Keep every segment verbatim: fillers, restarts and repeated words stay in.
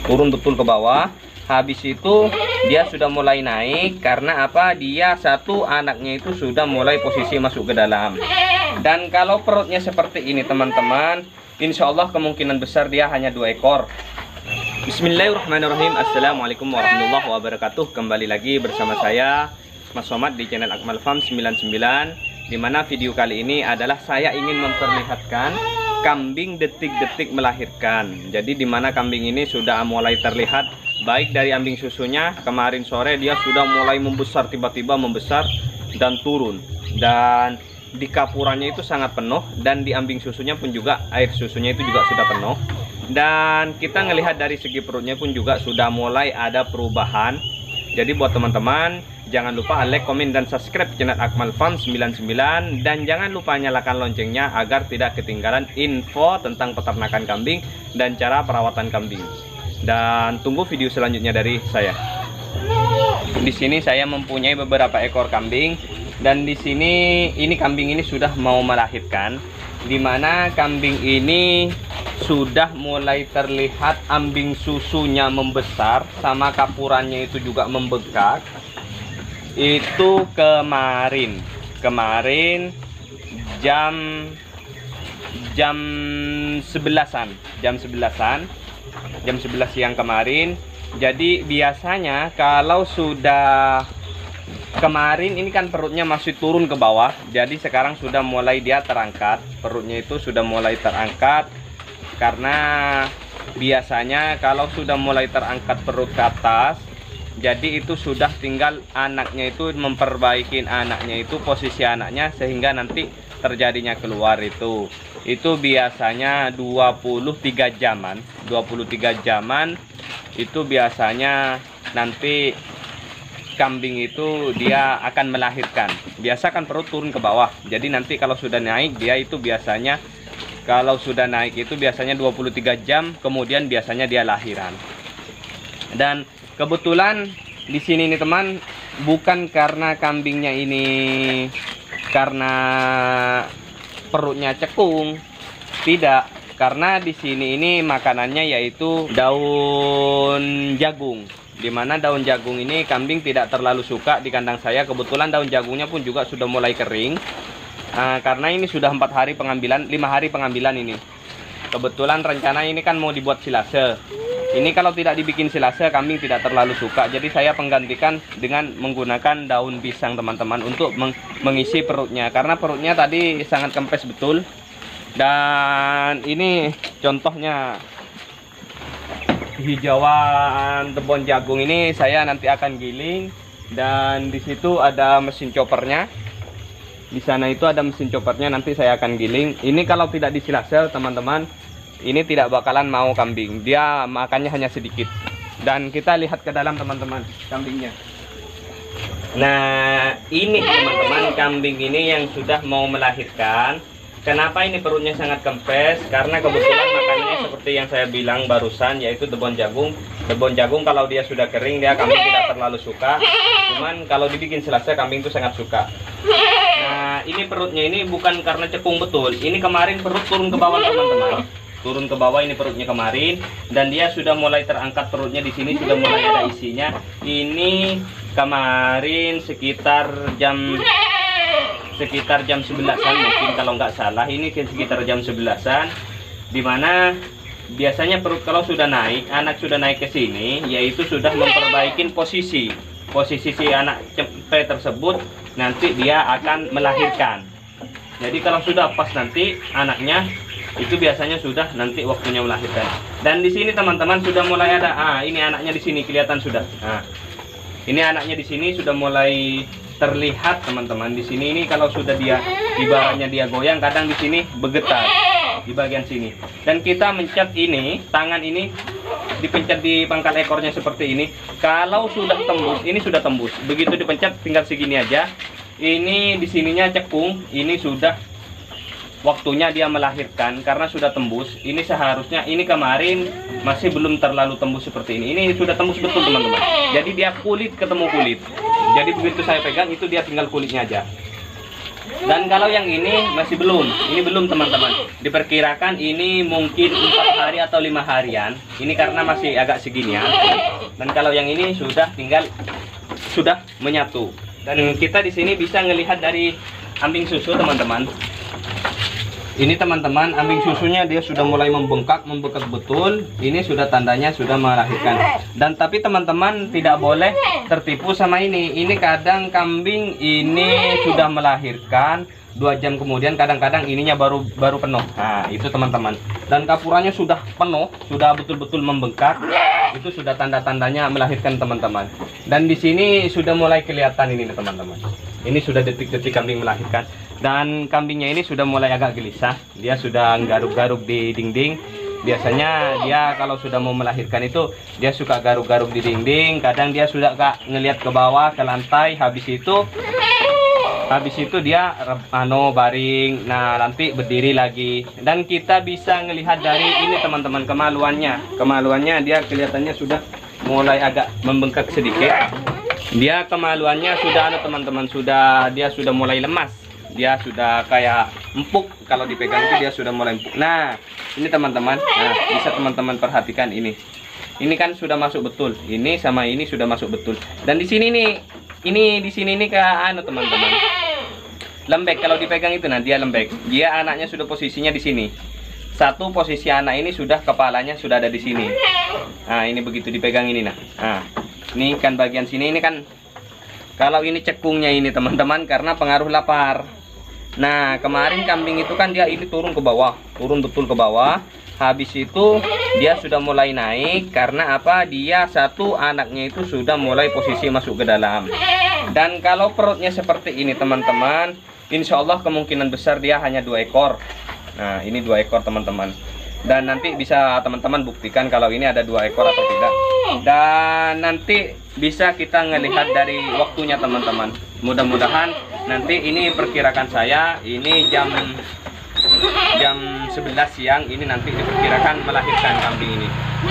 turun betul ke bawah. Habis itu dia sudah mulai naik karena apa? Dia satu anaknya itu sudah mulai posisi masuk ke dalam. Dan kalau perutnya seperti ini teman-teman, insya Allah kemungkinan besar dia hanya dua ekor. Bismillahirrahmanirrahim. Assalamualaikum warahmatullahi wabarakatuh. Kembali lagi bersama saya Mas Somad di channel Akmal Farm sembilan puluh sembilan, dimana video kali ini adalah saya ingin memperlihatkan kambing detik-detik melahirkan. Jadi dimana kambing ini sudah mulai terlihat baik dari ambing susunya. Kemarin sore dia sudah mulai membesar, tiba-tiba membesar dan turun, dan di kapurannya itu sangat penuh, dan di ambing susunya pun juga air susunya itu juga sudah penuh. Dan kita ngelihat dari segi perutnya pun juga sudah mulai ada perubahan. Jadi buat teman-teman, jangan lupa like, komen, dan subscribe channel Akmal Farm sembilan puluh sembilan. Dan jangan lupa nyalakan loncengnya agar tidak ketinggalan info tentang peternakan kambing dan cara perawatan kambing. Dan tunggu video selanjutnya dari saya. Di sini saya mempunyai beberapa ekor kambing. Dan di sini, ini kambing ini sudah mau melahirkan. Dimana kambing ini sudah mulai terlihat ambing susunya membesar, sama kapurannya itu juga membengkak. Itu kemarin kemarin jam jam sebelasan jam sebelasan jam sebelas siang kemarin. Jadi biasanya kalau sudah kemarin ini kan perutnya masih turun ke bawah, jadi sekarang sudah mulai dia terangkat, perutnya itu sudah mulai terangkat. Karena biasanya kalau sudah mulai terangkat perut ke atas, jadi itu sudah tinggal anaknya itu memperbaiki anaknya itu, posisi anaknya, sehingga nanti terjadinya keluar itu. Itu biasanya dua puluh tiga jaman, dua puluh tiga jaman itu biasanya nanti kambing itu dia akan melahirkan. Biasa kan perut turun ke bawah. Jadi nanti kalau sudah naik dia itu biasanya, kalau sudah naik itu biasanya dua puluh tiga jam kemudian biasanya dia lahiran. Dan kebetulan di sini nih teman, bukan karena kambingnya ini karena perutnya cekung, tidak, karena di sini ini makanannya yaitu daun jagung. Dimana daun jagung ini kambing tidak terlalu suka di kandang saya. Kebetulan daun jagungnya pun juga sudah mulai kering. Nah, karena ini sudah empat hari pengambilan, lima hari pengambilan ini. Kebetulan rencana ini kan mau dibuat silase. Ini kalau tidak dibikin silase, kambing tidak terlalu suka. Jadi saya penggantikan dengan menggunakan daun pisang teman-teman untuk meng mengisi perutnya. Karena perutnya tadi sangat kempes betul. Dan ini contohnya hijauan tebon jagung ini saya nanti akan giling. Dan di situ ada mesin choppernya. Di sana itu ada mesin choppernya, nanti saya akan giling. Ini kalau tidak disilase teman-teman, ini tidak bakalan mau kambing. Dia makannya hanya sedikit. Dan kita lihat ke dalam teman-teman kambingnya. Nah ini teman-teman kambing ini yang sudah mau melahirkan. Kenapa ini perutnya sangat kempes? Karena kebetulan makanannya seperti yang saya bilang barusan, yaitu debon jagung. Debon jagung kalau dia sudah kering, dia kambing tidak terlalu suka. Cuman kalau dibikin silase, kambing itu sangat suka. Nah ini perutnya ini bukan karena cekung betul. Ini kemarin perut turun ke bawah teman-teman. Turun ke bawah ini perutnya kemarin. Dan dia sudah mulai terangkat perutnya, di sini sudah mulai ada isinya. Ini kemarin sekitar jam sekitar jam sebelasan mungkin kalau nggak salah. Ini sekitar jam sebelasan, dimana biasanya perut kalau sudah naik, anak sudah naik ke sini, yaitu sudah memperbaiki posisi posisi si anak cempe tersebut, nanti dia akan melahirkan. Jadi kalau sudah pas nanti anaknya itu biasanya sudah nanti waktunya melahirkan. Dan di sini teman-teman sudah mulai ada, ah ini anaknya di sini kelihatan sudah. Nah, ini anaknya di sini sudah mulai terlihat teman-teman. Di sini ini kalau sudah dia ibaratnya dia goyang, kadang di sini bergetar di bagian sini. Dan kita mencet ini, tangan ini dipencet di pangkal ekornya seperti ini. Kalau sudah tembus, ini sudah tembus. Begitu dipencet tinggal segini aja. Ini di sininya cekung, ini sudah waktunya dia melahirkan karena sudah tembus. Ini seharusnya, ini kemarin masih belum terlalu tembus seperti ini. Ini sudah tembus betul teman-teman. Jadi dia kulit ketemu kulit. Jadi begitu saya pegang itu dia tinggal kulitnya aja. Dan kalau yang ini masih belum, ini belum teman-teman. Diperkirakan ini mungkin empat hari atau lima harian. Ini karena masih agak seginian. Dan kalau yang ini sudah tinggal sudah menyatu. Dan kita di sini bisa melihat dari ambing susu teman-teman. Ini teman-teman, ambing susunya dia sudah mulai membengkak, membengkak betul. Ini sudah tandanya sudah melahirkan. Dan tapi teman-teman tidak boleh tertipu sama ini. Ini kadang kambing ini sudah melahirkan, dua jam kemudian kadang-kadang ininya baru baru penuh. Nah, itu teman-teman. Dan kapurannya sudah penuh, sudah betul-betul membengkak. Itu sudah tanda-tandanya melahirkan teman-teman. Dan di sini sudah mulai kelihatan ini teman-teman. Ini sudah detik-detik kambing melahirkan. Dan kambingnya ini sudah mulai agak gelisah. Dia sudah garuk-garuk di dinding. Biasanya dia kalau sudah mau melahirkan itu dia suka garuk-garuk di dinding. Kadang dia sudah gak ngelihat ke bawah, ke lantai. Habis itu habis itu dia ano baring. Nah, nanti berdiri lagi. Dan kita bisa ngelihat dari ini teman-teman kemaluannya. Kemaluannya dia kelihatannya sudah mulai agak membengkak sedikit. Dia kemaluannya sudah anu teman-teman, sudah dia sudah mulai lemas. Dia sudah kayak empuk, kalau dipegang itu dia sudah mulai empuk. Nah, ini teman-teman. Nah, bisa teman-teman perhatikan ini. Ini kan sudah masuk betul. Ini sama ini sudah masuk betul. Dan di sini nih, ini di sini nih kayak anu teman-teman. Lembek, kalau dipegang itu nah dia lembek. Dia anaknya sudah posisinya di sini. Satu posisi anak ini sudah kepalanya sudah ada di sini. Nah, ini begitu dipegang ini nah. Nah, ini kan bagian sini ini kan kalau ini cekungnya ini teman-teman karena pengaruh lapar. Nah, kemarin kambing itu kan dia ini turun ke bawah, turun betul ke bawah. Habis itu dia sudah mulai naik karena apa? Dia satu anaknya itu sudah mulai posisi masuk ke dalam. Dan kalau perutnya seperti ini teman-teman, insya Allah kemungkinan besar dia hanya dua ekor. Nah, ini dua ekor teman-teman. Dan nanti bisa teman-teman buktikan kalau ini ada dua ekor atau tidak. Dan nanti bisa kita ngelihat dari waktunya teman-teman. Mudah-mudahan nanti ini perkirakan saya ini jam jam sebelas siang ini nanti diperkirakan melahirkan kambing ini.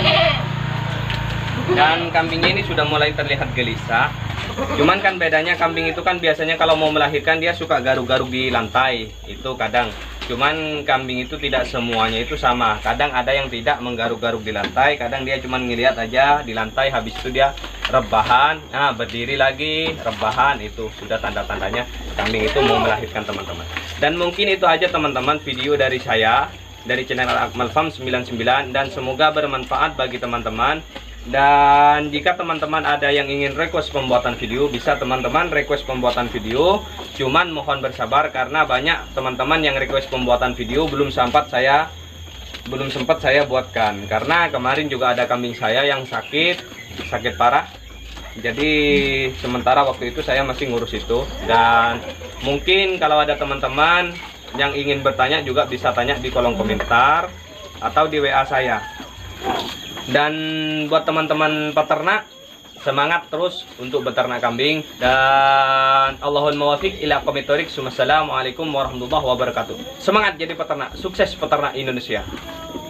Dan kambingnya ini sudah mulai terlihat gelisah. Cuman kan bedanya kambing itu kan biasanya kalau mau melahirkan dia suka garuk-garuk di lantai. Itu kadang. Cuman kambing itu tidak semuanya itu sama. Kadang ada yang tidak menggaruk-garuk di lantai. Kadang dia cuma ngelihat aja di lantai. Habis itu dia rebahan. Nah, berdiri lagi, rebahan. Itu sudah tanda-tandanya kambing itu mau melahirkan teman-teman. Dan mungkin itu aja teman-teman video dari saya. Dari channel Akmal Farm sembilan puluh sembilan. Dan semoga bermanfaat bagi teman-teman. Dan jika teman-teman ada yang ingin request pembuatan video, bisa teman-teman request pembuatan video. Cuman mohon bersabar karena banyak teman-teman yang request pembuatan video belum sempat saya belum sempat saya buatkan. Karena kemarin juga ada kambing saya yang sakit, sakit parah. Jadi sementara waktu itu saya masih ngurus itu. Dan mungkin kalau ada teman-teman yang ingin bertanya juga bisa tanya di kolom komentar atau di W A saya. Dan buat teman-teman peternak, semangat terus untuk beternak kambing. Dan Allahul muwaffiq ila aqwamit thoriq. Wassalamualaikum warahmatullahi wabarakatuh. Semangat jadi peternak, sukses peternak Indonesia.